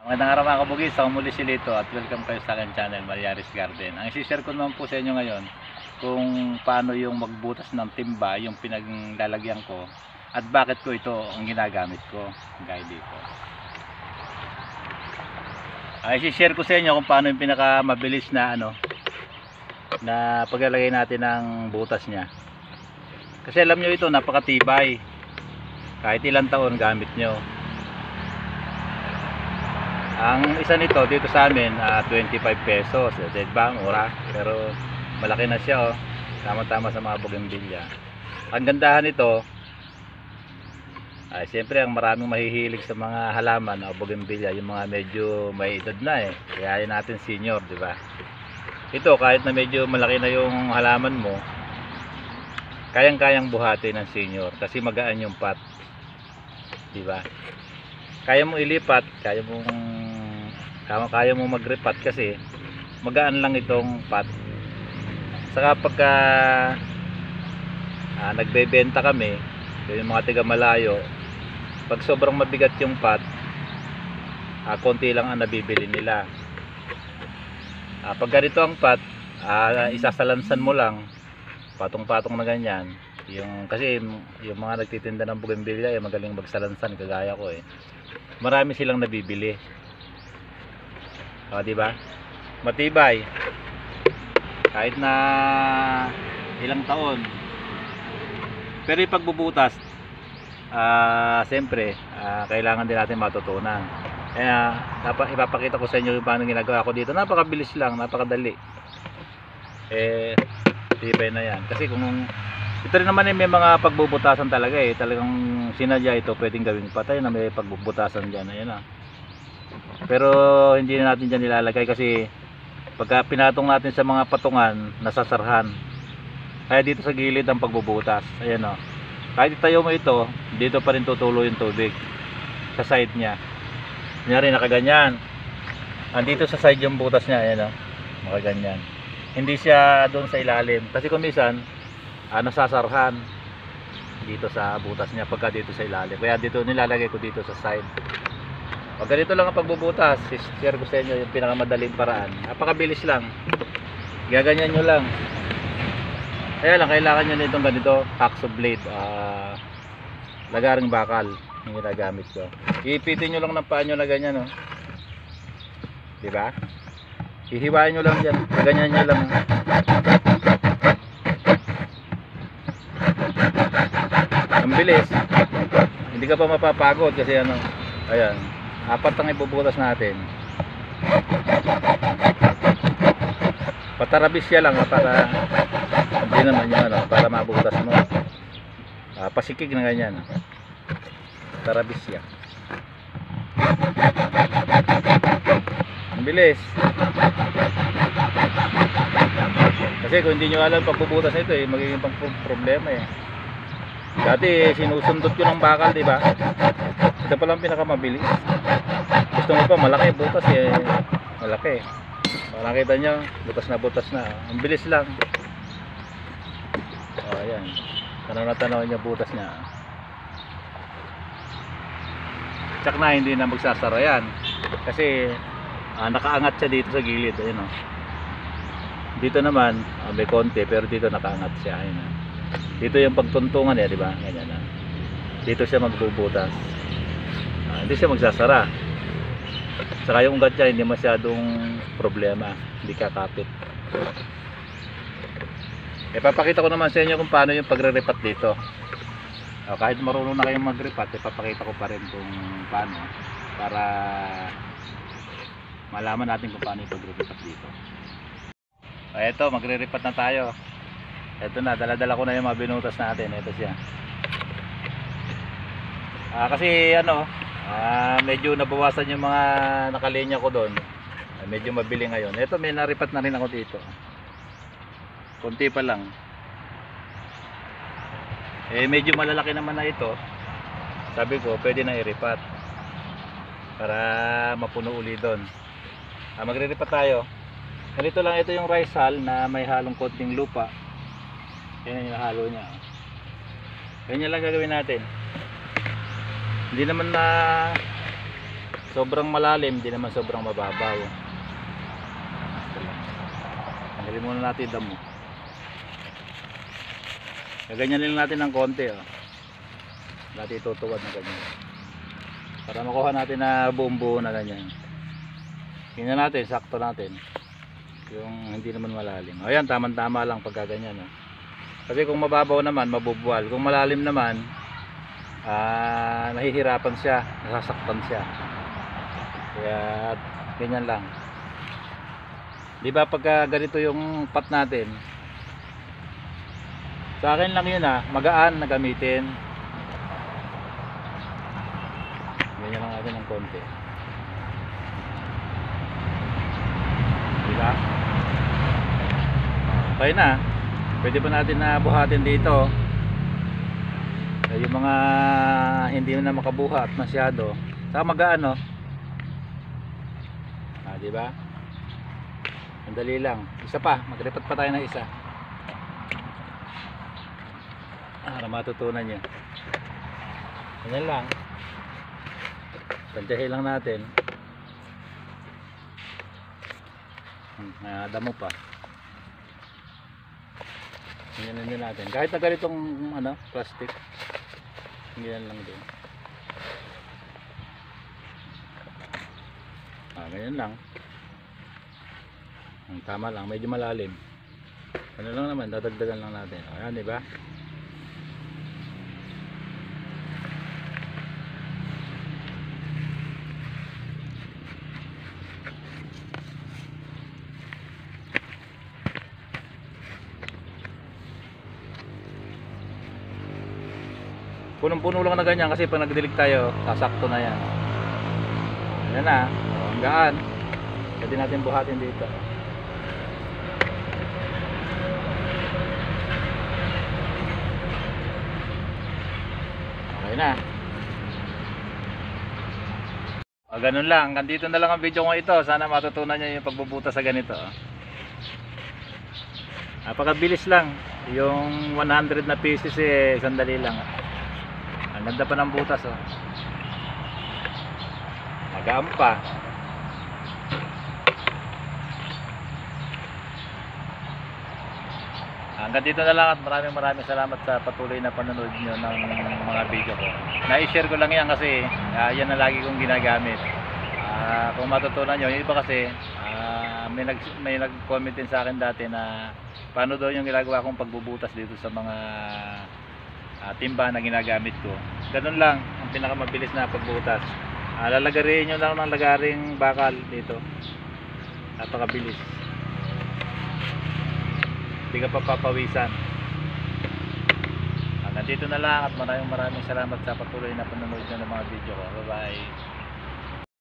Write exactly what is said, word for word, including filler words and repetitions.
Magandang araw mga kabugis, ako muli si Lito at welcome kayo sa akin channel, Mariaris Garden. Ang isi-share ko naman po sa inyo ngayon kung paano yung magbutas ng timba, yung pinaglalagyan ko at bakit ko ito ang ginagamit ko, gaya dito. Ang isi-share ko sa inyo kung paano yung pinakamabilis na ano na paglalagay natin ng butas niya. Kasi alam nyo ito, napakatibay. Kahit ilang taon gamit nyo. Ang isa nito dito sa amin uh, twenty-five pesos, diba? Mura, pero malaki na siya, oh. Tama-tama sa mga bougainvillea. Ang gandahan nito ay siyempre ang maraming mahihilig sa mga halaman o bougainvillea, yung mga medyo may edad na eh. Kaya yun natin senior, di ba? Ito kahit na medyo malaki na yung halaman mo, kayang-kayang buhati ng senior kasi magaan yung pot. Di ba? Kaya mo ilipat, kaya mong kaya, kaya mo magrepat kasi magaan lang itong pot. Saka pagka ah, nagbebenta kami, yung mga tiga malayo, pag sobrang mabigat yung pot, ah, konti lang ang nabibili nila. Ah, pag ganito ang pot, ah, isasalansan mo lang, patong-patong na ganyan. Yung, kasi yung mga nagtitinda ng bougainvillea eh, magaling magsalansan kagaya ko eh. Marami silang nabibili. O, di ba? Matibay. Kahit na ilang taon. Pero yung pagbubutas, ah, uh, siyempre, uh, kailangan din natin matutunan. Kaya dapat ipapakita ko sa inyo yung paano ginagawa ko dito. Napakabilis lang, napakadali. Eh, tibay na yan. Kasi kung ito rin naman eh, may mga pagbubutasan talaga eh. Talagang sinadya ito pwedeng gawing patay na may pagbubutasan dyan. Ayan ah. Pero hindi na natin dyan nilalagay kasi pagka pinatong natin sa mga patungan, nasasarhan. Kaya dito sa gilid ang pagbubutas. Ayan o. Kahit itayo mo ito, dito pa rin tutulo yung tubig sa side nya. Kunyari nakaganyan. Andito sa side yung butas nya. Ayan o. Makaganyan. Hindi siya doon sa ilalim. Kasi kung minsan, ah, nasasarhan dito sa butas nya pagka dito sa ilalim. Kaya dito nilalagay ko dito sa side. Pag ganito lang ang pagbubutas, share ko sa inyo yung pinakamadaling paraan. Napakabilis lang. Gaganyan nyo lang. Kaya lang, kailangan nyo na itong ganito, hacksaw blade. Uh, lagaring bakal yung ginagamit ko. Iipitin nyo lang ng paa nyo na ganyan. Oh. Diba? Ihiwain nyo lang dyan. Gaganyan nyo lang. Ang bilis. Hindi ka pa mapapagod kasi ano. Ayan. Apat ang ibubutas natin. Patarabis siya lang para hindi naman yung ano, para mabutas mo. Ah, pasikig na ganyan. Patarabis siya. Ang bilis. Kasi kung hindi nyo alam pagbubutas nito eh, magiging pang problema eh. Dati sinusundot ko ng bakal, di ba? Ito pa lang pinakamabilis. Gusto mo pa malaki butas eh, malaki. So, nakita nyo, butas na butas na. Ang bilis lang. Oh, ayan. Tanaw na tanaw niya butas niya. Tsak na hindi na magsasara yan. Kasi ah, nakaangat siya dito sa gilid. Ayun, oh. Dito naman ah, may konti pero dito nakaangat siya. Ayun, oh. Dito yung pagtuntungan eh, di ba? Ganyan na. Dito siya magbubutas. Ah, hindi siya magsasara. Saka yung ugat niya hindi masyadong problema, hindi kakapit. Ipapakita ko naman sa inyo kung paano yung pagre-repat dito. O, kahit marunong na kayong mag-repat, ipapakita ko pa rin kung paano para malaman natin kung paano yung pagre-repat dito. O, eto, magre-repat na tayo. Eto na, dala-dala ko na yung mga binutas natin. Eto siya. Ah, kasi ano, ah, medyo nabawasan yung mga nakalinya ko doon. Ah, medyo mabili ngayon. Ito may naripat na rin ako dito. Kunti pa lang. Eh medyo malalaki naman na ito. Sabi ko pwede na i-repat para mapuno uli doon. Ah, magre-repat tayo. Ganito lang, ito yung rice hull na may halong konting lupa. Yan yung halo niya. Ganyan lang gagawin natin. Hindi naman na sobrang malalim, hindi naman sobrang mababaw. Tanggalin muna natin yung damo. Gaganyanin lang natin ng konti, oh. Dati tutuwad na ganyan. Para makuha natin na buong buo na ganyan. Tingnan natin, sakto natin. Yung hindi naman malalim. Ayan, tamang-tama lang pagka ganyan, oh. Kasi kung mababaw naman, mabubuwal. Kung malalim naman, ah, nahihirapan siya, nasasaktan siya. Kaya ganyan lang. Di ba pagka ganito yung pot natin, sa akin lang yun, ah, magaan na gamitin. Ganyan lang natin ng konti. Diba? Okay na. Pwede pa natin na buhatin dito. Eh, yung mga hindi na makabuhat masyado. Saka magaan, oh. Ah, diba? Ang dali lang. Isa pa. Magripat pa tayo ng isa. Para matutunan nyo. Ganyan lang. Tantyahin lang natin. Ah, damo pa. Ganyan din natin. Kahit na ganitong ano, plastic. Ganyan lang din. Ah, ganyan lang. Ang tama lang, medyo malalim. Ano lang naman, dadagdagan lang natin. Ayan, di ba? Punong-puno lang na ganyan kasi pag nagdilig tayo, sasakto na yan. Ayan na, oh, ang gaan. Pwede natin buhatin dito. Okay na. O, ganun lang. Hanggang dito na lang ang video ko ito. Sana matutunan nyo yung pagbubutas sa ganito. Napakabilis lang. Yung one hundred na pieces eh, sandali lang. Ang ganda pa ng butas, oh. Magaan pa. Hanggang dito na lang at maraming maraming salamat sa patuloy na panonood nyo ng mga video ko. Na-share ko lang yan kasi uh, yan na lagi kong ginagamit. Uh, kung matutunan nyo, yung iba kasi uh, may nag may nag-comment din sa akin dati na paano daw yung ginagawa kong pagbubutas dito sa mga uh, timba na ginagamit ko. Ganun lang ang pinakamabilis na pagbutas. Uh, lalagarin nyo lang ng lagaring bakal dito. Napakabilis. Hindi ka papapawisan. Hanggang dito na lang at maraming maraming salamat sa patuloy na panonood nyo ng mga video ko. Bye bye.